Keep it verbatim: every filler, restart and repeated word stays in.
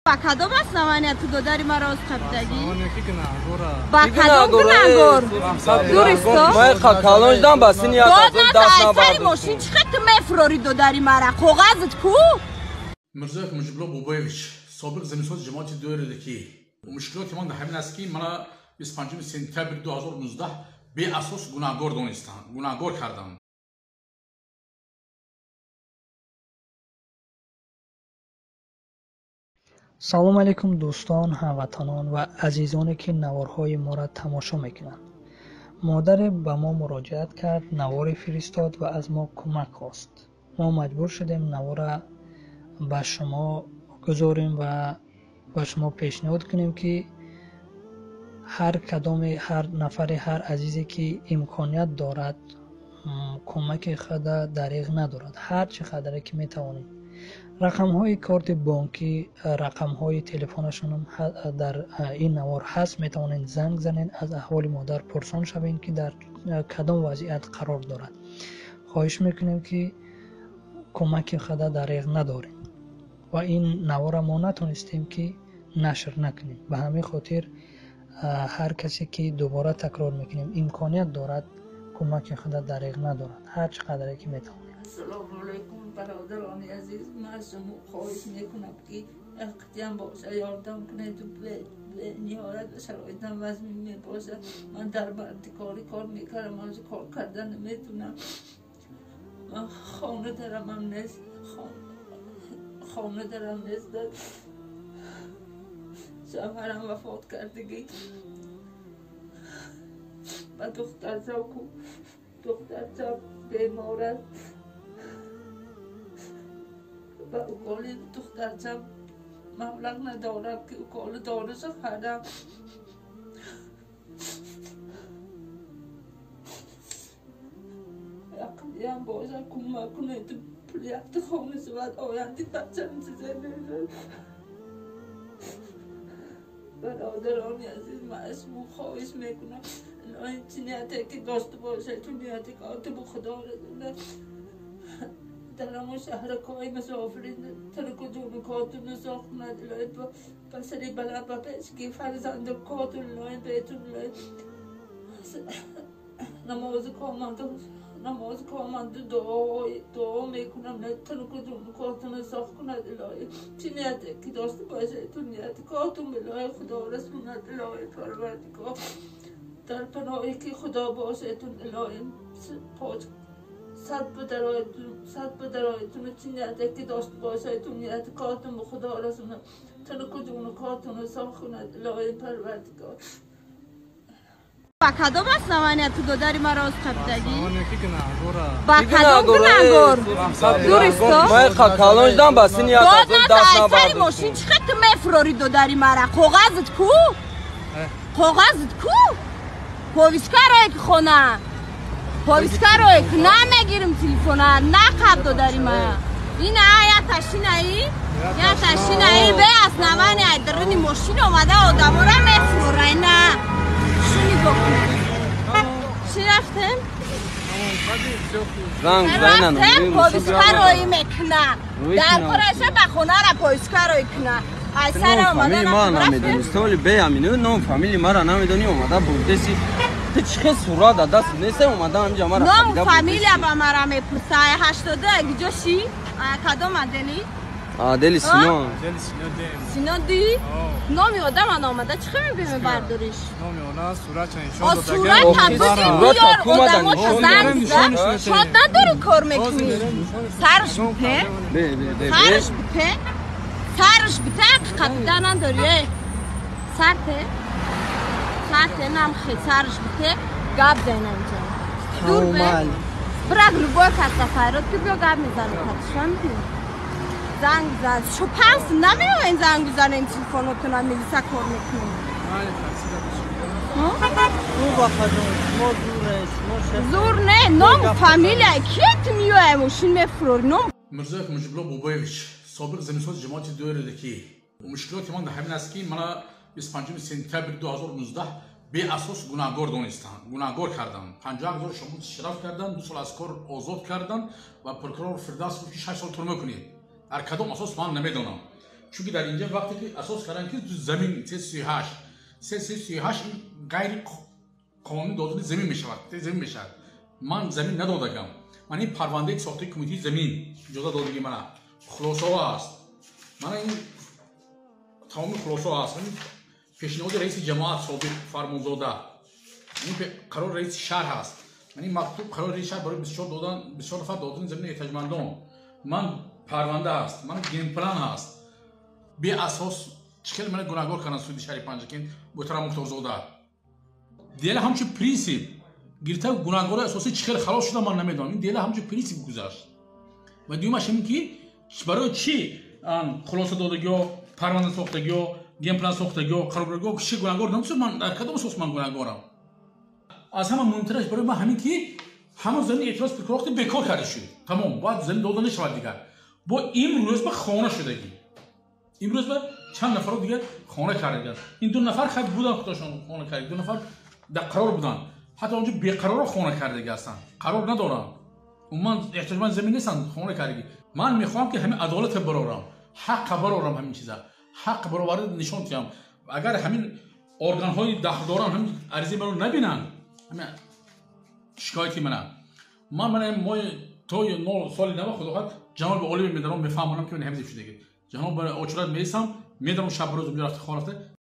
با کدام اسنامانی تو داداری مرا از قبدگی؟ با Ba کدام گناهگار؟ درسته؟ ما کالونج دام بسین یا داد نه تایسری ماشین چقدر مفروری داداری مرا کاغذت کو؟ Mirzayev Mujibullah Boboyevich sobiq zemsyoz cemaati dövründeki bu müşkilat iman da hemen eski mana بیست و پنجم سپتامبر دو هزار و نوزده به اساس گناهگار دانستند گناهگار کردند. салом алейкум дӯстон ҳамватанон ва азизоне ки наворҳои моро тамошо мекунанд. модаре ба мо муроҷиат кард, наворе фиристод ва аз мо кӯмак хост. мо маҷбур шудем навора ба шумо гузорем ва ба шумо пешниҳод кунем ки ҳар кадоме ҳар нафаре ҳар азизе ки имконият дорад кӯмаки худа дариғ надорад, ҳар чӣ қадаре ки метавонем. рақамҳои корти бонкӣ, рақамҳои телефонашонам дар ин навор ҳаст. метавонед занг занед, аз аҳволи модар пурсон шавед ки дар кадом вазъият қарор дорад. хоҳиш мекунем ки кӯмаки худа дариғ надорем ва ин навора мо натонистем ки нашр накунем. ба ҳамин хотир ҳар касе ки дубора такрор мекунем имконият дорад кӯмаки худа дариғ надорад, ҳар чӣ қадаре ки метавонем. السلام علیکم برادران عزیز. من از شما خواهش میکنم که اقتیام باشه یاردم کنید و به نیارت شرایطم وزن می باشه. من در بندکاری کار میکردم، از کار کردن نمیتونم. من خانه دارم هم نیست، خانه دارم نیست. شوهرم وفات کردگی و دختر زاکو دختر زاک بیمار است و اوکالی دخترچم مبلغ ندارم که اوکال دارش خردم. یقیم باشه کمک کنه تو پلیت خانه شود آینده بچم چیزه نیست. برادرانی عزیز من اسمو خواهش میکنم این چی نیته که داشته باشه تو نیته که آتو به خدا رسونه در همون شهر کای مسافرین ترک و جون کاتون ساخت ندلاید و بسری بلند و پیشگی فرزند کاتون لاید بیتون لاید نماز کامنده نماز کامنده دعا دعا میکنم نه ترک و جون کاتون ساخت ندلاید چی نیته که داشته باشه تو نیته کاتون بلای خدا رسول ندلاید پروردگار در پناهی که خدا باشه تون الهیم پاچ صد بدرایتون صد بدرایتون چی نیته که داشت باشه تون نیته کاتون به خدا رسونه تنو کجون کاتون ساخوند الهیم پروردگار. با کدام اسنامانی تو داداری مرا از قبدگی؟ با کدام گناهگار؟ درسته؟ ما کالونج دام بسین یا داد نه تایسری ماشین چقدر مفروری داداری مرا کاغذت کو؟ کاغذت کو؟ پویسکارای که خونه پویسکارای که نمیگیرم تلفونه نه قبل داداری ما این یا تشینایی یا تشینایی به اسنامانی درونی ماشین اومده آدم را مفروره نه شونی بکنی چی رفتن؟ رفتن پویسکارای میکنن در پرشه به خونه را پویسکارای کنن نام فامیلی ما را نمیدونی استولی به همینو نام فامیلی ما را نمیدونی اومده بودسی تو چه صورت دست نیست اومده همینجا ما را نام فامیلی با ما را میپرسه هشتاده گجوشی کدام عدلی؟ عدلی سینا سینا دی؟ نامی آدم انا آمده چه میبینی برداریش؟ نامی آنها صورت چنین شد صورت هم بسید بیار آدم ها زن زن شاد نداری کار میکنی سرش بپه؟ سرش بپه؟ سرش بته حقیقتا نداریه سرته سرته نم خیلی سرش بته گاب زینه اینجا دور به برگ رو باید که سفرات که بیا گاب میزنه کتشان بیم زنگ زن شو پنس نمیو این زنگ بزنه این تلفوناتو نمیلیسه کار میکنی او با خدمت ما زوره زور نه نام فامیلی کیت میو ایموشین مفرور نام Mirzayev Mujibullah Boboyevich sobiq zemsyoz cemaati dövründeki bu müşkilat iman da hemen eski mana بیست و پنجم سپتامبر دو هزار و نوزده به اساس گناهگار دانستند گناهگار کردند. پنجاه هزار شمول اشتراک کردند، دو سال از کار آزاد کردند و پروکرور فردوس گفت که شش سال ترمه کنید. هر کدام اساس من نمیدونم چونکه در اینجا وقتی که اساس کردن که تو زمین سه سی و هشت سه سی و هشت غیر قانونی دادن زمین میشود زمین میشد من زمین ندادم من این پرونده ساخته کمیته زمین اجازه دادگی من خلاصه است من این تمام خلاصه است این پیشنهاد رئیس جماعت سابق فرمانزاده این قرار رئیس شهر است من این مکتوب قرار رئیس شهر برای بسیار دادن بسیار نفر دادن زمین احتیاجمندان من پرونده است من گیم پلان هست بی اساس چکل من گناهگار کردن سودی شهر پنجکین محترم مختارزاده دیگه همچه پرینسیپ گرفته گناهگار اساسی چکل خلاص شده من نمیدونم این دیگه همچه پرینسیپ گذاشت و دیومش این که برای چی خلاصه دادگی و پرونده ساختگی و گیم پلان ساختگی و قرار بگو چی گناهگار نمیشه من در کدام اساس من گناهگارم از همه مهمترش برای من همین که همون زمین اعتراض پرکراخت بیکار کرده شد تمام باید زمین داده نشود دیگر با این روز به خانه شدگی امروز به چند نفر دیگه خانه کردن این دو نفر خود بودن خودشون خانه کردن دو نفر در قرار بودن حتی اونجا بیقرار خانه کرده هستن قرار ندارن و من احتیاجمند زمین نیستن خانه کردگی من میخوام که همین عدالت برارم حق برارم همین چیزا حق برآورده نشون دهم اگر همین ارگان های دخلداران همین عریضه منو نبینن همین شکایتی منم من من ما تا نه سال نو خدا جناب عالی میدارم میفهمونم که من همین شده جناب آچرات میرسم میدارم شب روز میرفت خانه